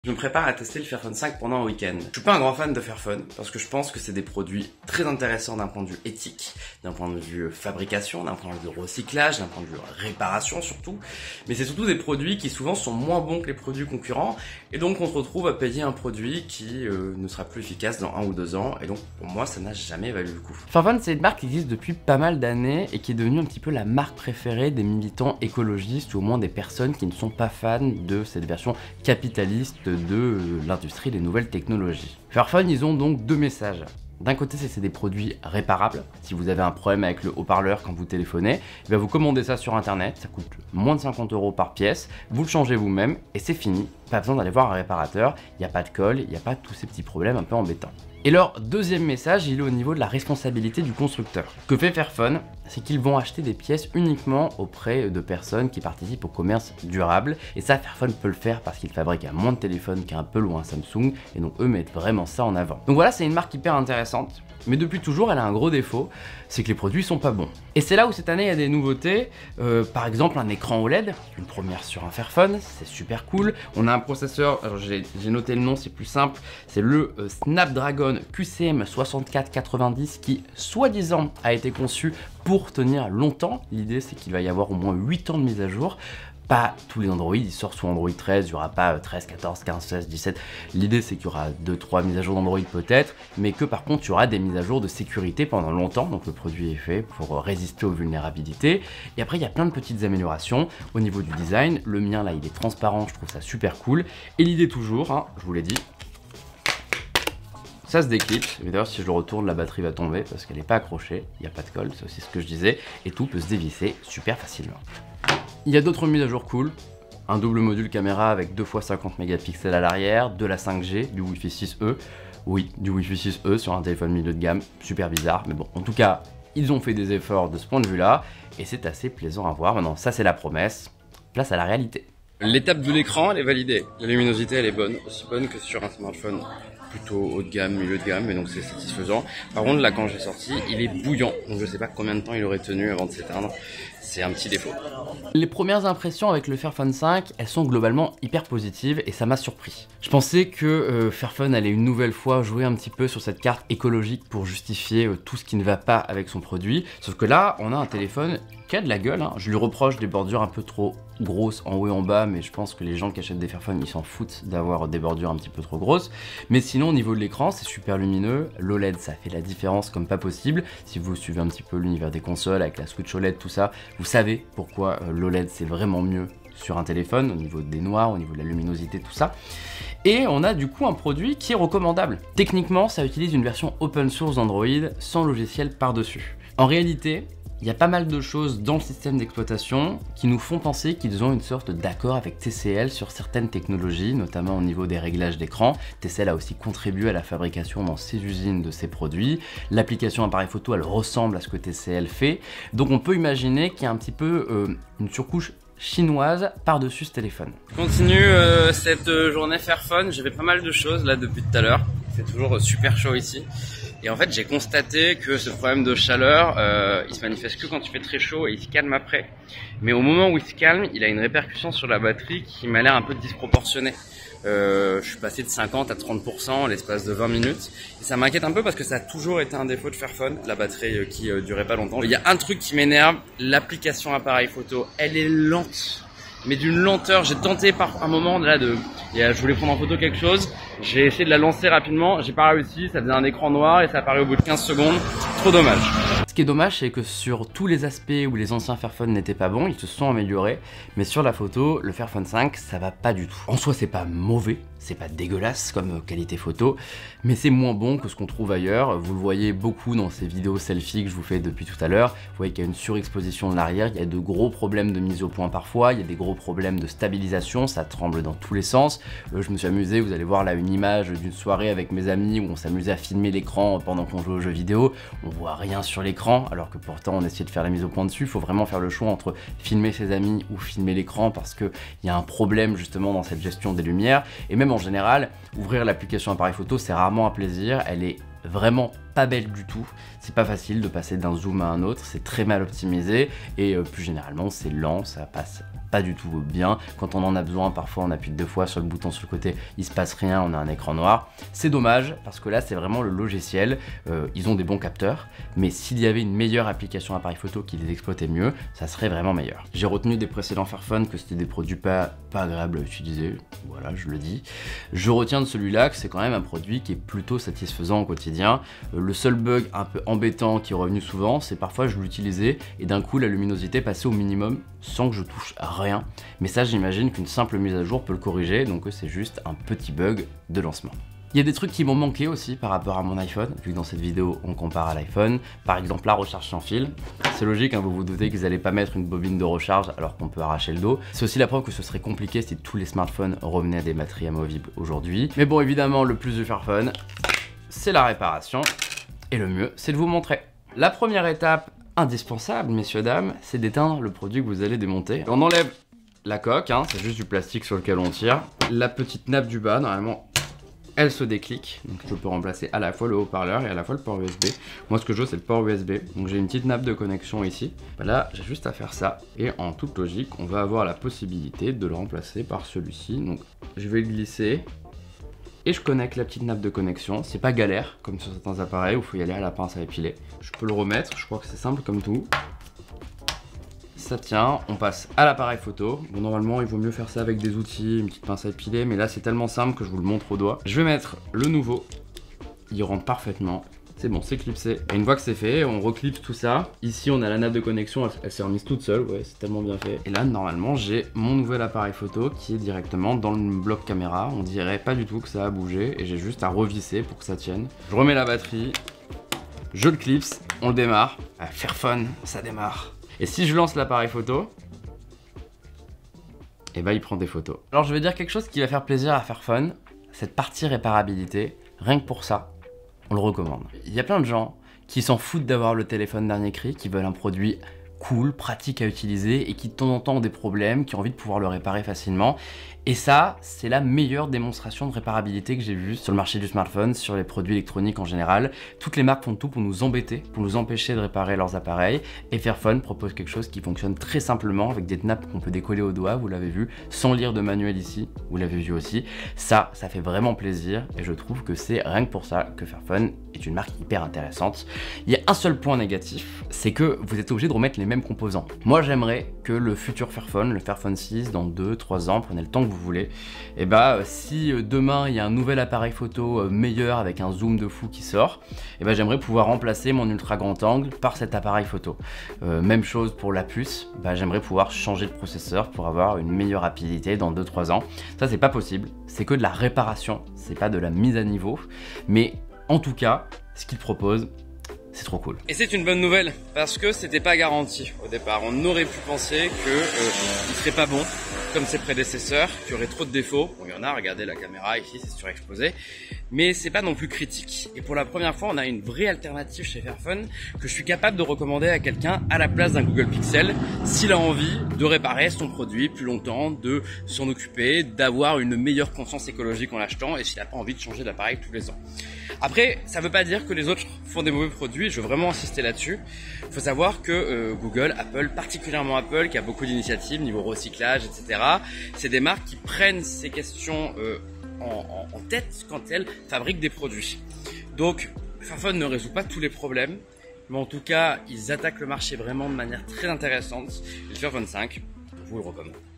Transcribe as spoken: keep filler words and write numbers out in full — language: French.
Je me prépare à tester le Fairphone cinq pendant un week-end. Je suis pas un grand fan de Fairphone parce que je pense que c'est des produits très intéressants d'un point de vue éthique, d'un point de vue fabrication, d'un point de vue recyclage, d'un point de vue réparation surtout. Mais c'est surtout des produits qui souvent sont moins bons que les produits concurrents et donc on se retrouve à payer un produit qui euh, ne sera plus efficace dans un ou deux ans et donc pour moi ça n'a jamais valu le coup. Fairphone, c'est une marque qui existe depuis pas mal d'années et qui est devenue un petit peu la marque préférée des militants écologistes ou au moins des personnes qui ne sont pas fans de cette version capitaliste de l'industrie des nouvelles technologies. Fairphone, ils ont donc deux messages. D'un côté, c'est des produits réparables. Si vous avez un problème avec le haut-parleur quand vous téléphonez, eh bien vous commandez ça sur internet, ça coûte moins de cinquante euros par pièce, vous le changez vous-même et c'est fini. Pas besoin d'aller voir un réparateur, il n'y a pas de colle, il n'y a pas tous ces petits problèmes un peu embêtants. Et leur deuxième message, il est au niveau de la responsabilité du constructeur. Ce que fait Fairphone, c'est qu'ils vont acheter des pièces uniquement auprès de personnes qui participent au commerce durable. Et ça, Fairphone peut le faire parce qu'ils fabriquent un moins de téléphones qu'un Apple ou un Samsung. Et donc eux mettent vraiment ça en avant. Donc voilà, c'est une marque hyper intéressante. Mais depuis toujours, elle a un gros défaut, c'est que les produits sont pas bons. Et c'est là où cette année, il y a des nouveautés. Euh, par exemple, un écran O L E D, une première sur un Fairphone, c'est super cool. On a un processeur, alors j'ai noté le nom, c'est plus simple, c'est le euh, Snapdragon Q C M soixante-quatre quatre-vingt-dix qui, soi-disant, a été conçu pour tenir longtemps. L'idée, c'est qu'il va y avoir au moins huit ans de mise à jour. Pas tous les Android, il sort sous Android treize, il n'y aura pas treize, quatorze, quinze, seize, dix-sept. L'idée c'est qu'il y aura deux trois mises à jour d'Android peut-être, mais que par contre il y aura des mises à jour de sécurité pendant longtemps, donc le produit est fait pour résister aux vulnérabilités. Et après il y a plein de petites améliorations au niveau du design. Le mien là il est transparent, je trouve ça super cool. Et l'idée toujours, hein, je vous l'ai dit, ça se déclipse, et d'ailleurs si je le retourne la batterie va tomber parce qu'elle n'est pas accrochée, il n'y a pas de colle, c'est aussi ce que je disais, et tout peut se dévisser super facilement. Il y a d'autres mises à jour cool, un double module caméra avec deux fois cinquante mégapixels à l'arrière, de la cinq G, du Wi-Fi six E, oui, du Wi-Fi six E sur un téléphone milieu de gamme, super bizarre, mais bon, en tout cas, ils ont fait des efforts de ce point de vue-là, et c'est assez plaisant à voir. Maintenant, ça c'est la promesse, place à la réalité. L'étape de l'écran, elle est validée. La luminosité, elle est bonne, aussi bonne que sur un smartphone plutôt haut de gamme, milieu de gamme, et donc c'est satisfaisant. Par contre, là, quand j'ai sorti, il est bouillant, donc je sais pas combien de temps il aurait tenu avant de s'éteindre. C'est un petit défaut. Les premières impressions avec le Fairphone cinq, elles sont globalement hyper positives et ça m'a surpris. Je pensais que euh, Fairphone allait une nouvelle fois jouer un petit peu sur cette carte écologique pour justifier euh, tout ce qui ne va pas avec son produit. Sauf que là, on a un téléphone qui a de la gueule, hein. Je lui reproche des bordures un peu trop grosses en haut et en bas, mais je pense que les gens qui achètent des Fairphone, ils s'en foutent d'avoir des bordures un petit peu trop grosses. Mais sinon, au niveau de l'écran, c'est super lumineux. L'O L E D, ça fait la différence comme pas possible. Si vous suivez un petit peu l'univers des consoles avec la Switch O L E D, tout ça, vous savez pourquoi euh, l'O L E D c'est vraiment mieux sur un téléphone, au niveau des noirs, au niveau de la luminosité, tout ça. Et on a du coup un produit qui est recommandable. Techniquement, ça utilise une version open source d'Android sans logiciel par-dessus. En réalité, il y a pas mal de choses dans le système d'exploitation qui nous font penser qu'ils ont une sorte d'accord avec T C L sur certaines technologies, notamment au niveau des réglages d'écran. T C L a aussi contribué à la fabrication dans ses usines de ces produits. L'application appareil photo, elle ressemble à ce que T C L fait. Donc on peut imaginer qu'il y a un petit peu euh, une surcouche chinoise par-dessus ce téléphone. Je continue euh, cette euh, journée Fairphone, j'ai fait pas mal de choses là depuis tout à l'heure. C'est toujours euh, super chaud ici. Et en fait, j'ai constaté que ce problème de chaleur, euh, il se manifeste que quand il fait très chaud et il se calme après. Mais au moment où il se calme, il a une répercussion sur la batterie qui m'a l'air un peu disproportionnée. Euh, je suis passé de cinquante à trente pour cent en l'espace de vingt minutes. Et ça m'inquiète un peu parce que ça a toujours été un défaut de Fairphone, la batterie euh, qui euh, durait pas longtemps. Il y a un truc qui m'énerve, l'application appareil photo, elle est lente. Mais d'une lenteur, j'ai tenté par un moment là de, je voulais prendre en photo quelque chose, j'ai essayé de la lancer rapidement, j'ai pas réussi, ça faisait un écran noir et ça apparaît au bout de quinze secondes, trop dommage. Ce qui est dommage, c'est que sur tous les aspects où les anciens Fairphone n'étaient pas bons, ils se sont améliorés, mais sur la photo, le Fairphone cinq, ça va pas du tout. En soi, c'est pas mauvais, c'est pas dégueulasse comme qualité photo, mais c'est moins bon que ce qu'on trouve ailleurs. Vous le voyez beaucoup dans ces vidéos selfie que je vous fais depuis tout à l'heure. Vous voyez qu'il y a une surexposition de l'arrière, il y a de gros problèmes de mise au point parfois, il y a des gros problèmes de stabilisation, ça tremble dans tous les sens. Euh, je me suis amusé, vous allez voir là une image d'une soirée avec mes amis où on s'amusait à filmer l'écran pendant qu'on jouait aux jeux vidéo. On voit rien sur l'écran, alors que pourtant on essayait de faire la mise au point dessus. Il faut vraiment faire le choix entre filmer ses amis ou filmer l'écran parce qu'il y a un problème justement dans cette gestion des lumières. Et même en général, ouvrir l'application appareil photo, c'est rarement un plaisir, elle est vraiment pas belle du tout. C'est pas facile de passer d'un zoom à un autre, c'est très mal optimisé et euh, plus généralement c'est lent, ça passe pas du tout bien. Quand on en a besoin, parfois on appuie deux fois sur le bouton sur le côté, il se passe rien, on a un écran noir. C'est dommage parce que là c'est vraiment le logiciel, euh, ils ont des bons capteurs, mais s'il y avait une meilleure application appareil photo qui les exploitait mieux, ça serait vraiment meilleur. J'ai retenu des précédents Fairphone que c'était des produits pas, pas agréables à utiliser, voilà je le dis. Je retiens de celui-là que c'est quand même un produit qui est plutôt satisfaisant au quotidien. Euh, le seul bug un peu embêtant qui est revenu souvent, c'est parfois je l'utilisais et d'un coup la luminosité passait au minimum sans que je touche à rien. Mais ça j'imagine qu'une simple mise à jour peut le corriger, donc c'est juste un petit bug de lancement. Il y a des trucs qui m'ont manqué aussi par rapport à mon iPhone, vu que dans cette vidéo on compare à l'iPhone. Par exemple la recharge sans fil. C'est logique, hein, vous vous doutez qu'ils n'allaient pas mettre une bobine de recharge alors qu'on peut arracher le dos. C'est aussi la preuve que ce serait compliqué si tous les smartphones revenaient à des batteries amovibles aujourd'hui. Mais bon, évidemment le plus du Fairphone, c'est la réparation. Et le mieux, c'est de vous montrer. La première étape indispensable, messieurs dames, c'est d'éteindre le produit que vous allez démonter. On enlève la coque, hein, c'est juste du plastique sur lequel on tire. La petite nappe du bas, normalement, elle se déclic, donc je peux remplacer à la fois le haut-parleur et à la fois le port U S B. Moi ce que je veux c'est le port U S B, donc j'ai une petite nappe de connexion ici. Là j'ai juste à faire ça et en toute logique on va avoir la possibilité de le remplacer par celui-ci. Donc je vais le glisser et je connecte la petite nappe de connexion. C'est pas galère comme sur certains appareils où il faut y aller à la pince à épiler. Je peux le remettre, je crois que c'est simple comme tout. Ça tient, on passe à l'appareil photo. Bon, normalement il vaut mieux faire ça avec des outils, une petite pince à épiler, mais là c'est tellement simple que je vous le montre au doigt. Je vais mettre le nouveau, il rentre parfaitement. C'est bon, c'est clipsé. Et une fois que c'est fait, on reclipse tout ça. Ici on a la nappe de connexion, elle, elle s'est remise toute seule, ouais c'est tellement bien fait. Et là normalement j'ai mon nouvel appareil photo qui est directement dans le bloc caméra. On dirait pas du tout que ça a bougé et j'ai juste à revisser pour que ça tienne. Je remets la batterie, je le clipse, on le démarre. Ah, Fairphone, ça démarre. Et si je lance l'appareil photo, et bah il prend des photos. Alors je vais dire quelque chose qui va faire plaisir à Fairphone, cette partie réparabilité, rien que pour ça, on le recommande. Il y a plein de gens qui s'en foutent d'avoir le téléphone dernier cri, qui veulent un produit cool, pratique à utiliser et qui de temps en temps ont des problèmes, qui ont envie de pouvoir le réparer facilement. Et ça, c'est la meilleure démonstration de réparabilité que j'ai vue sur le marché du smartphone, sur les produits électroniques en général. Toutes les marques font tout pour nous embêter, pour nous empêcher de réparer leurs appareils. Et Fairphone propose quelque chose qui fonctionne très simplement avec des nappes qu'on peut décoller au doigt, vous l'avez vu, sans lire de manuel ici, vous l'avez vu aussi. Ça, ça fait vraiment plaisir et je trouve que c'est rien que pour ça que Fairphone est une marque hyper intéressante. Il y a un seul point négatif, c'est que vous êtes obligé de remettre les mêmes composants. Moi, j'aimerais que le futur Fairphone, le Fairphone six, dans deux trois ans, prenez le temps que vous voulez, et bah si demain il y a un nouvel appareil photo meilleur avec un zoom de fou qui sort, et bah j'aimerais pouvoir remplacer mon ultra grand angle par cet appareil photo. Euh, même chose pour la puce, bah j'aimerais pouvoir changer de processeur pour avoir une meilleure rapidité dans deux trois ans. Ça c'est pas possible, c'est que de la réparation, c'est pas de la mise à niveau, mais en tout cas ce qu'il propose, c'est trop cool. Et c'est une bonne nouvelle parce que c'était pas garanti au départ. On aurait pu penser que euh, il serait pas bon comme ses prédécesseurs, qu'il y aurait trop de défauts. Bon, il y en a, regardez la caméra ici, c'est surexposé. Mais c'est pas non plus critique. Et pour la première fois, on a une vraie alternative chez Fairphone que je suis capable de recommander à quelqu'un à la place d'un Google Pixel s'il a envie de réparer son produit plus longtemps, de s'en occuper, d'avoir une meilleure conscience écologique en l'achetant et s'il n'a pas envie de changer d'appareil tous les ans. Après, ça veut pas dire que les autres font des mauvais produits, je veux vraiment insister là-dessus. Il faut savoir que euh, Google, Apple, particulièrement Apple, qui a beaucoup d'initiatives niveau recyclage, et cetera, c'est des marques qui prennent ces questions euh, en, en, en tête quand elles fabriquent des produits. Donc, Fairphone ne résout pas tous les problèmes, mais en tout cas, ils attaquent le marché vraiment de manière très intéressante. Le Fairphone cinq, je vous le recommande.